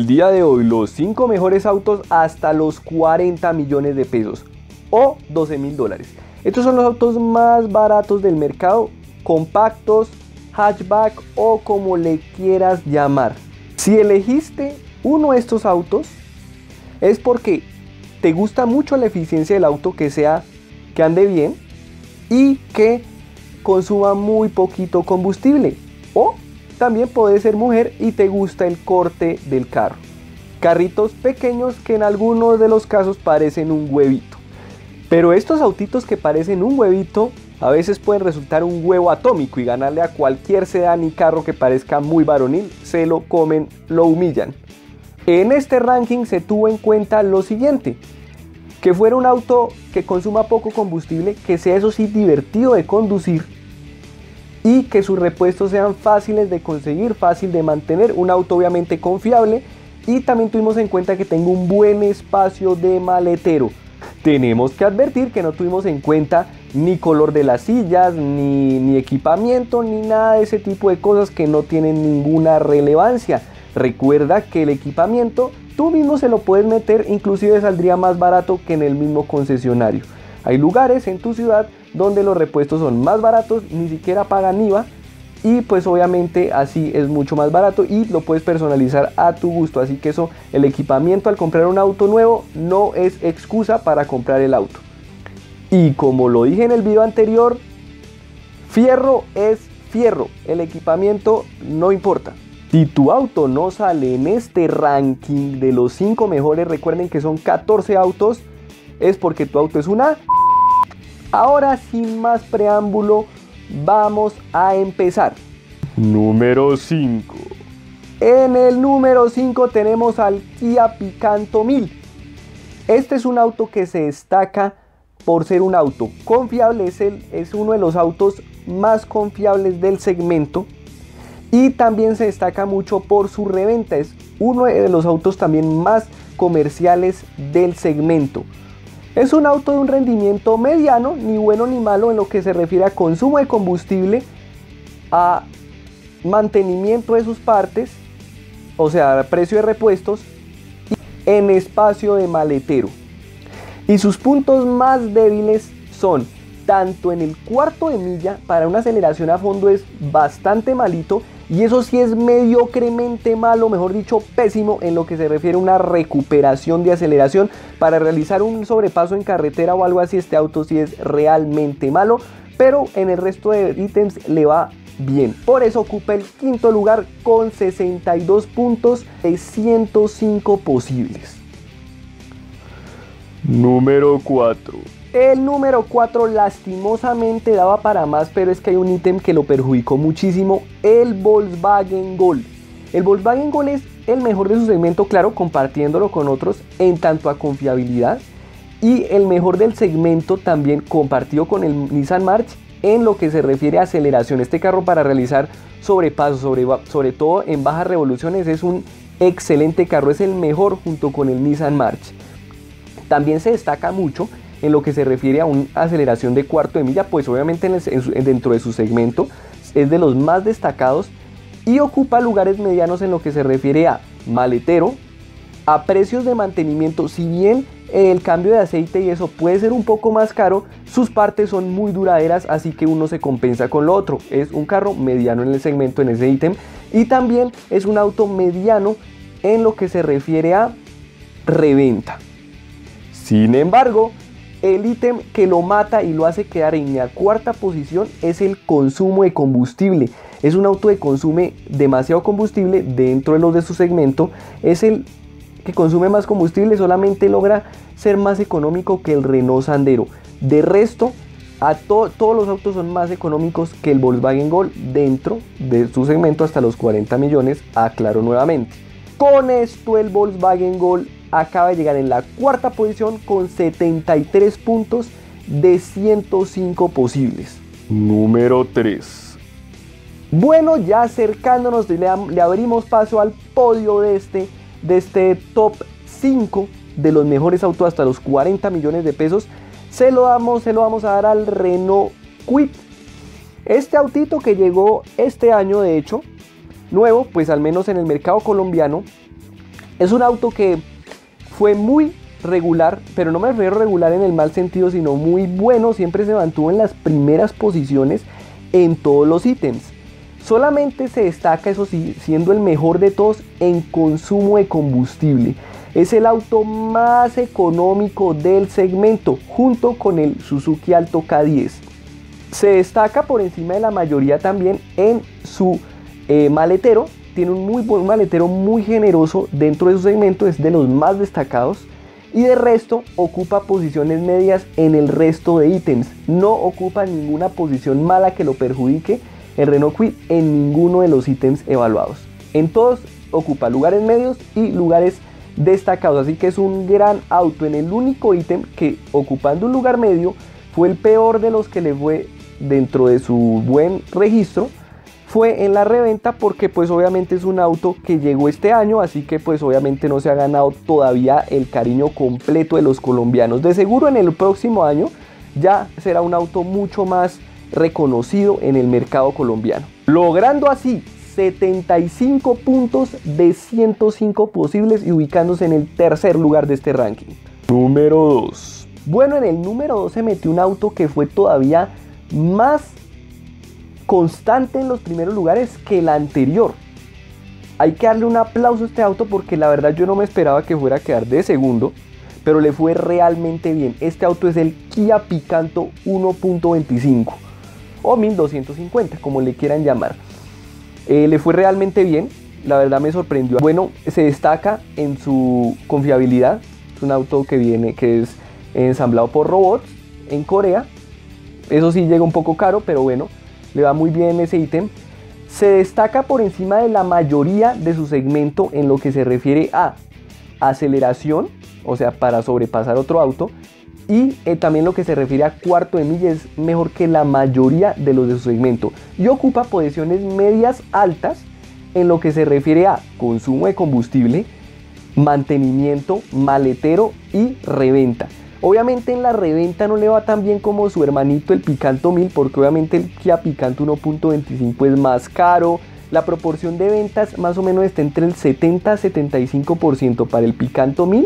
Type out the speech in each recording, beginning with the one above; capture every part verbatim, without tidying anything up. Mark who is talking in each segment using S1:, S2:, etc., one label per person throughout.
S1: El día de hoy los cinco mejores autos hasta los cuarenta millones de pesos o doce mil dólares. Estos son los autos más baratos del mercado, compactos, hatchback o como le quieras llamar. Si elegiste uno de estos autos es porque te gusta mucho la eficiencia del auto, que sea que ande bien y que consuma muy poquito combustible, o también puedes ser mujer y te gusta el corte del carro. Carritos pequeños que en algunos de los casos parecen un huevito. Pero estos autitos que parecen un huevito a veces pueden resultar un huevo atómico y ganarle a cualquier sedán y carro que parezca muy varonil. Se lo comen, lo humillan. En este ranking se tuvo en cuenta lo siguiente: que fuera un auto que consuma poco combustible, que sea eso sí divertido de conducir y que sus repuestos sean fáciles de conseguir, fácil de mantener, un auto obviamente confiable, y también tuvimos en cuenta que tenga un buen espacio de maletero. Tenemos que advertir que no tuvimos en cuenta ni color de las sillas, ni, ni equipamiento, ni nada de ese tipo de cosas que no tienen ninguna relevancia. Recuerda que el equipamiento tú mismo se lo puedes meter, inclusive saldría más barato que en el mismo concesionario. Hay lugares en tu ciudad donde los repuestos son más baratos, ni siquiera pagan I V A, y pues obviamente así es mucho más barato y lo puedes personalizar a tu gusto. Así que eso, el equipamiento al comprar un auto nuevo no es excusa para comprar el auto. Y como lo dije en el video anterior, fierro es fierro, el equipamiento no importa. Si tu auto no sale en este ranking de los cinco mejores, recuerden que son catorce autos, es porque tu auto es una... Ahora, sin más preámbulo, vamos a empezar. Número cinco. En el número cinco tenemos al Kia Picanto mil. Este es un auto que se destaca por ser un auto confiable, es, el, es uno de los autos más confiables del segmento. Y también se destaca mucho por su reventa, es uno de los autos también más comerciales del segmento. Es un auto de un rendimiento mediano, ni bueno ni malo en lo que se refiere a consumo de combustible, a mantenimiento de sus partes, o sea, precio de repuestos, y en espacio de maletero. Y sus puntos más débiles son tanto en el cuarto de milla, para una aceleración a fondo es bastante malito, y eso sí es mediocremente malo, mejor dicho pésimo, en lo que se refiere a una recuperación de aceleración. Para realizar un sobrepaso en carretera o algo así, este auto sí es realmente malo, pero en el resto de ítems le va bien. Por eso ocupa el quinto lugar con sesenta y dos puntos de ciento cinco posibles. Número cuatro. El número cuatro lastimosamente daba para más, pero es que hay un ítem que lo perjudicó muchísimo: el Volkswagen Gol. El Volkswagen Gol es el mejor de su segmento, claro, compartiéndolo con otros en tanto a confiabilidad, y el mejor del segmento también compartido con el Nissan March en lo que se refiere a aceleración. Este carro para realizar sobrepasos, sobre, sobre todo en bajas revoluciones, es un excelente carro, es el mejor junto con el Nissan March. También se destaca mucho en lo que se refiere a una aceleración de cuarto de milla, pues obviamente en el, en su, dentro de su segmento es de los más destacados, y ocupa lugares medianos en lo que se refiere a maletero, a precios de mantenimiento. Si bien el cambio de aceite y eso puede ser un poco más caro, sus partes son muy duraderas, así que uno se compensa con lo otro. Es un carro mediano en el segmento, en ese ítem, y también es un auto mediano en lo que se refiere a reventa. Sin embargo, el ítem que lo mata y lo hace quedar en la cuarta posición es el consumo de combustible. Es un auto que consume demasiado combustible dentro de los de su segmento. Es el que consume más combustible, solamente logra ser más económico que el Renault Sandero. De resto, a to todos los autos son más económicos que el Volkswagen Gol dentro de su segmento hasta los cuarenta millones, aclaro nuevamente. Con esto el Volkswagen Gol acaba de llegar en la cuarta posición con setenta y tres puntos de ciento cinco posibles. Número tres. Bueno, ya acercándonos, le, le abrimos paso al podio de este, de este top cinco de los mejores autos hasta los cuarenta millones de pesos. Se lo damos, se lo vamos a dar al Renault Kwid. Este autito que llegó este año, de hecho, nuevo, pues al menos en el mercado colombiano, Es un auto que fue muy regular, pero no me refiero a regular en el mal sentido, sino muy bueno, siempre se mantuvo en las primeras posiciones en todos los ítems. Solamente se destaca, eso sí, siendo el mejor de todos en consumo de combustible. Es el auto más económico del segmento, junto con el Suzuki Alto K diez. Se destaca por encima de la mayoría también en su eh, maletero. Tiene un muy buen maletero, muy generoso dentro de su segmento, es de los más destacados. Y de resto ocupa posiciones medias en el resto de ítems. No ocupa ninguna posición mala que lo perjudique el Renault Kwid en ninguno de los ítems evaluados. En todos ocupa lugares medios y lugares destacados, así que es un gran auto en el único ítem que, ocupando un lugar medio, fue el peor de los que le fue dentro de su buen registro. Fue en la reventa, porque pues obviamente es un auto que llegó este año, así que pues obviamente no se ha ganado todavía el cariño completo de los colombianos. De seguro en el próximo año ya será un auto mucho más reconocido en el mercado colombiano, logrando así setenta y cinco puntos de ciento cinco posibles y ubicándose en el tercer lugar de este ranking. Número dos. Bueno, en el número dos se metió un auto que fue todavía más constante en los primeros lugares que el anterior. Hay que darle un aplauso a este auto, porque la verdad yo no me esperaba que fuera a quedar de segundo, pero le fue realmente bien. Este auto es el Kia Picanto uno punto veinticinco o mil doscientos cincuenta, como le quieran llamar. Eh, le fue realmente bien, la verdad me sorprendió. Bueno, se destaca en su confiabilidad. Es un auto que viene, que es ensamblado por robots en Corea. Eso sí llega un poco caro, pero bueno, le va muy bien ese ítem. Se destaca por encima de la mayoría de su segmento en lo que se refiere a aceleración, o sea, para sobrepasar otro auto, y eh, también lo que se refiere a cuarto de milla es mejor que la mayoría de los de su segmento, y ocupa posiciones medias altas en lo que se refiere a consumo de combustible, mantenimiento, maletero y reventa. Obviamente en la reventa no le va tan bien como su hermanito el Picanto mil, porque obviamente el Kia Picanto uno punto veinticinco es más caro. La proporción de ventas más o menos está entre el setenta a setenta y cinco por ciento para el Picanto mil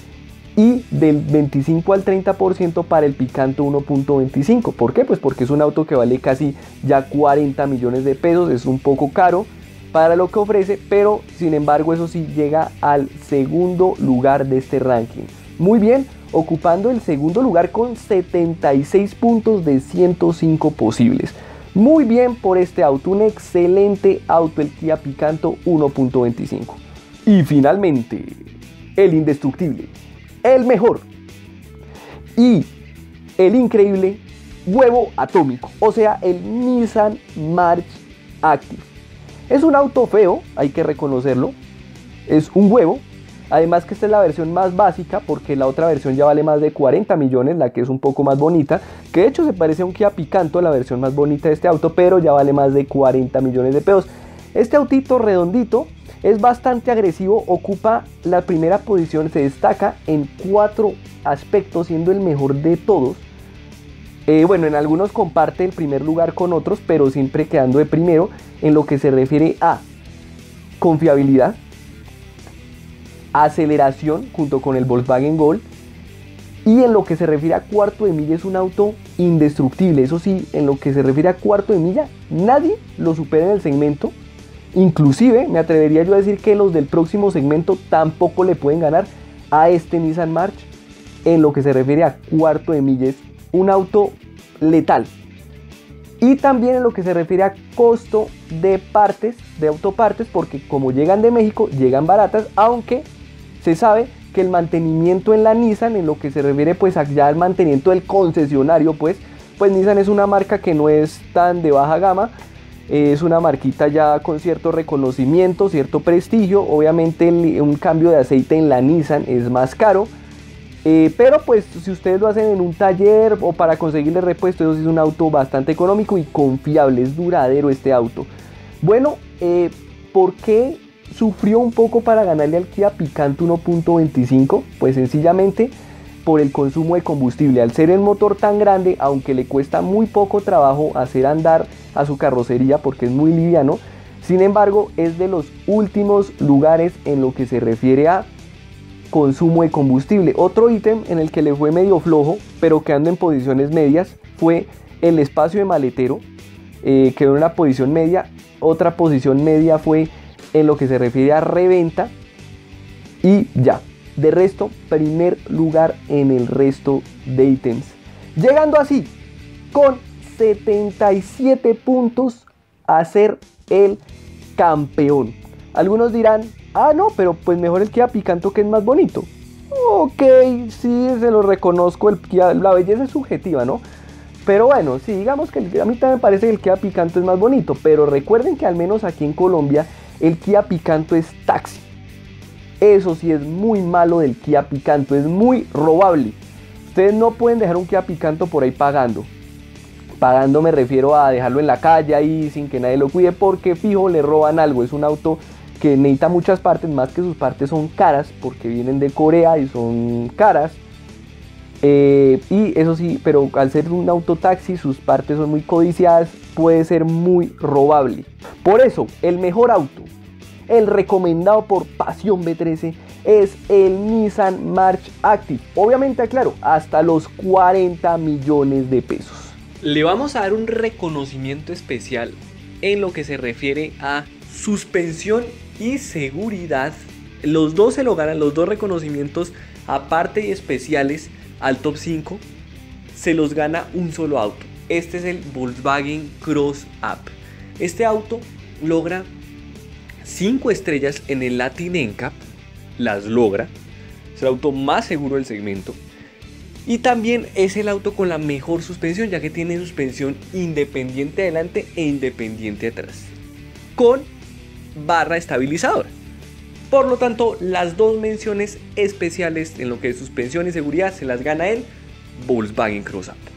S1: y del veinticinco al treinta por ciento para el Picanto uno punto veinticinco. ¿Por qué? Pues porque es un auto que vale casi ya cuarenta millones de pesos, es un poco caro para lo que ofrece, pero sin embargo eso sí llega al segundo lugar de este ranking. Muy bien, ocupando el segundo lugar con setenta y seis puntos de ciento cinco posibles. Muy bien por este auto, un excelente auto el Kia Picanto uno punto veinticinco. Y finalmente, el indestructible, el mejor y el increíble huevo atómico, o sea, el Nissan March Active. Es un auto feo, hay que reconocerlo, es un huevo. Además que esta es la versión más básica, porque la otra versión ya vale más de cuarenta millones, la que es un poco más bonita, que de hecho se parece a un Kia Picanto, la versión más bonita de este auto, pero ya vale más de cuarenta millones de pesos. Este autito redondito es bastante agresivo, ocupa la primera posición, se destaca en cuatro aspectos, siendo el mejor de todos. Eh, bueno, en algunos comparte el primer lugar con otros, pero siempre quedando de primero en lo que se refiere a confiabilidad, aceleración junto con el Volkswagen Gol, y en lo que se refiere a cuarto de milla es un auto indestructible. Eso sí, en lo que se refiere a cuarto de milla nadie lo supera en el segmento, inclusive me atrevería yo a decir que los del próximo segmento tampoco le pueden ganar a este Nissan March en lo que se refiere a cuarto de milla. Es un auto letal. Y también en lo que se refiere a costo de partes, de autopartes, porque como llegan de México, llegan baratas, aunque se sabe que el mantenimiento en la Nissan, en lo que se refiere pues allá al mantenimiento del concesionario, pues, pues Nissan es una marca que no es tan de baja gama, es una marquita ya con cierto reconocimiento, cierto prestigio. Obviamente el, un cambio de aceite en la Nissan es más caro, eh, pero pues si ustedes lo hacen en un taller o para conseguirle repuesto, eso sí es un auto bastante económico y confiable, es duradero este auto. Bueno, eh, ¿por qué sufrió un poco para ganarle al Kia Picanto uno punto veinticinco? Pues sencillamente por el consumo de combustible. Al ser el motor tan grande, aunque le cuesta muy poco trabajo hacer andar a su carrocería porque es muy liviano, Sin embargo, es de los últimos lugares en lo que se refiere a consumo de combustible. Otro ítem en el que le fue medio flojo, pero quedando en posiciones medias, fue el espacio de maletero. Eh, quedó en una posición media. Otra posición media fue en lo que se refiere a reventa. Y ya, de resto, primer lugar en el resto de ítems. Llegando así, con setenta y siete puntos, a ser el campeón. Algunos dirán, ah no, pero pues mejor el Kia Picanto, que es más bonito. Ok, sí, se lo reconozco, el Kia, la belleza es subjetiva, ¿no? Pero bueno, sí, digamos que el, a mí también me parece que el Kia Picanto es más bonito. Pero recuerden que al menos aquí en Colombia el Kia Picanto es taxi. Eso sí es muy malo del Kia Picanto, es muy robable. Ustedes no pueden dejar un Kia Picanto por ahí pagando. Pagando me refiero a dejarlo en la calle ahí sin que nadie lo cuide, porque fijo le roban algo. Es un auto que necesita muchas partes, más que sus partes son caras porque vienen de Corea y son caras. Eh, y eso sí, pero al ser un autotaxi sus partes son muy codiciadas, puede ser muy robable. Por eso el mejor auto, el recomendado por Pasión B trece, es el Nissan March Active. Obviamente, aclaro, hasta los cuarenta millones de pesos.
S2: Le vamos a dar un reconocimiento especial en lo que se refiere a suspensión y seguridad. Los dos se lo ganan, los dos reconocimientos aparte y especiales al top cinco. Se los gana un solo auto. Este es el Volkswagen Cross Up. Este auto logra cinco estrellas en el Latin N C A P. Las logra. Es el auto más seguro del segmento. Y también es el auto con la mejor suspensión, ya que tiene suspensión independiente adelante e independiente atrás, con barra estabilizadora. Por lo tanto, las dos menciones especiales en lo que es suspensión y seguridad se las gana el Volkswagen Cross Up.